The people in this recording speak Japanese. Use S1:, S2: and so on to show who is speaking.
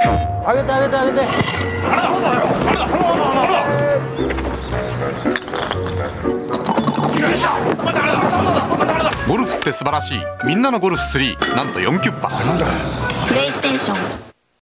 S1: 上げて上げて上げて。
S2: ゴルフって素晴らしい。みんなのゴルフ3、なんと4キュッパ。
S3: プレイステーション